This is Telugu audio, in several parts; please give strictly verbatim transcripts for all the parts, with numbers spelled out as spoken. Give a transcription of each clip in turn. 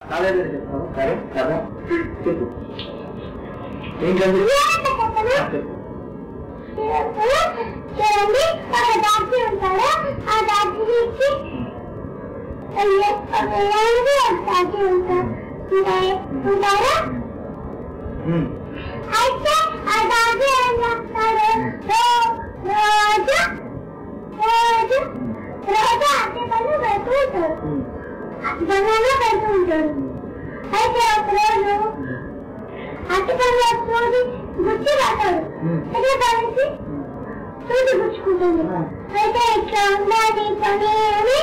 సరే కదా చెప్పు ఏంటంటే చూడండి ఒక డాక్టర్ ఉంటాడు ఆ డాక్టర్కి డాక్టర్ ఉంటారా అయితే ఆ డాక్టర్ ఏం చేస్తాడు రోజు రోజు రోజు అట్టి పనులు పెడుతూ ఉంటాడు బనానా పెడుతూ ఉంటాడు అయితే ఒకరోజు అట్టి పనులు రోజు గుచ్చి రాతాడు అయితే దానికి చూసి గుచ్చుకుంటుంది అయితే ఇట్లా ఉన్నది పని అని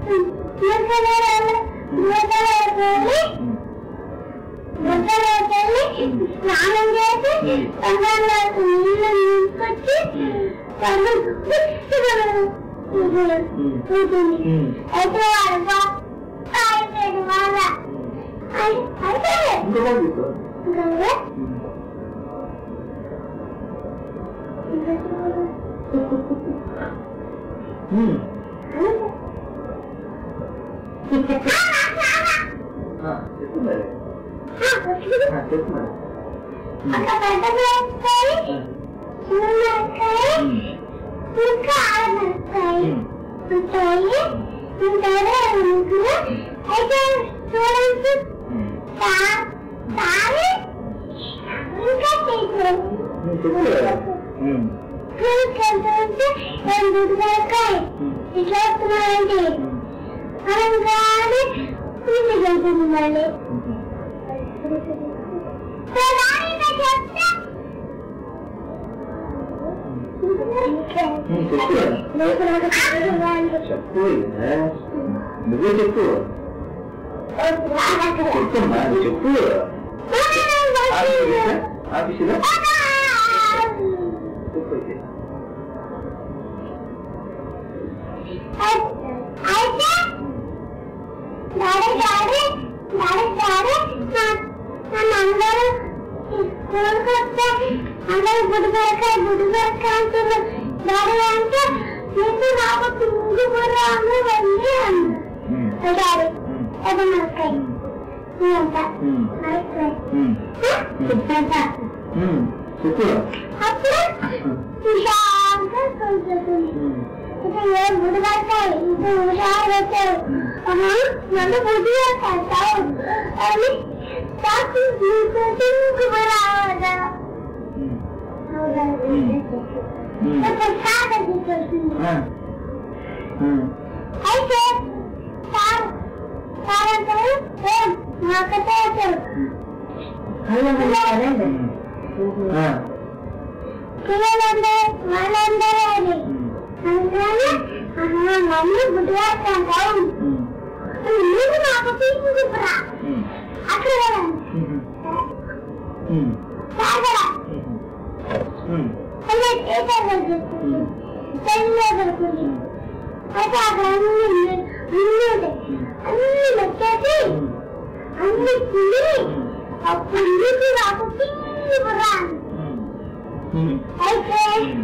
వెళ్ళి స్నానం చేసి నీళ్ళు తీసుకొచ్చి కూర్చుంది అయితే వాడు అయిపోయాడు వాళ్ళ అయిపోయాడు ఒక పెద్ద మిరపకాయ చిన్న మిరపకాయ ఇంకా ఆడ మిరపకాయ ఉంటాయి ఉంటారు ముగ్గురు అయితే చూడండి తాగి ఇంకా తీసుకుంటే నేను గుడ్డు మిరపకాయ ఇట్లా వస్తున్నానండి అనగానే ఇంటికి వెళ్తుంది మళ్ళీ చెప్పు నువ్వే చెప్పు చెప్తున్నా చెప్పు ఆఫీసులో అయితే డాడీ డాడీ డాడీ డాడీ నన్ను అందరూ స్కూల్కి వస్తే అందరూ గుడ్డు పెరకాయ గుడ్డు పెరకాయ అంటున్నారు డాడీ అంటే నీకు నాకు పింగు బుర్రాము వెళ్ళి అన్నారు డాడీ ఏదో మనకాయ అప్పుడు ఏ గుడి పడతాయి ఇది హుషారు పెట్టారు నన్ను బుద్ధి చేస్తావు అని రావదా అయితే సార్ సార్ అంటారు నాకైతే వచ్చారు పిల్లలందరూ వాళ్ళందరూ అని అందుకని మమ్మీ గుడ్డు వేస్తాంటావు నీకు నాకు తీసుకురా అక్కడ అలా టీచర్ దొరుకుతుంది పెళ్ళి దొరుకుతుంది అయితే అక్కడ అన్ని అన్ని ఉంటాయి అన్ని వచ్చేసి అన్ని తిని అప్పుడు నీకు నాకు తీసుకురా అయితే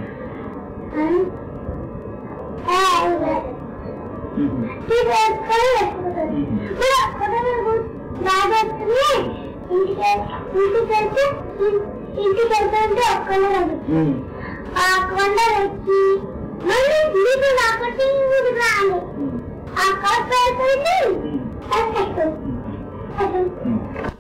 రాజొస్తుంది ఇంటికి ఇంటికి వెళ్తే ఇంటికి వెళ్తుంటే ఒక్కనే రాదు ఆ కొండ వచ్చి మళ్ళీ నీకు నాకు రాను ఆ కాస్త వెళ్తుంది